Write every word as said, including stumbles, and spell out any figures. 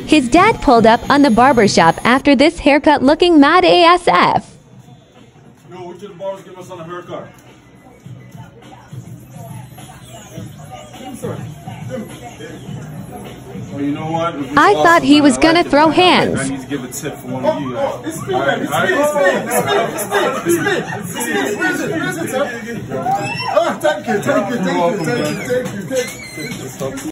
His dad pulled up on the barbershop after this haircut looking mad A S F. Yo, we to the bars give my son a haircut. Well, you know what? I thought he was gonna throw hands. I need to give a tip for one of you guys. Oh, it's speed, it's speed, it's speed, it's speed, it's speed, it's speed. Where's it, where's it, sir? Oh, thank you, thank you, thank you, thank you, thank you, thank you.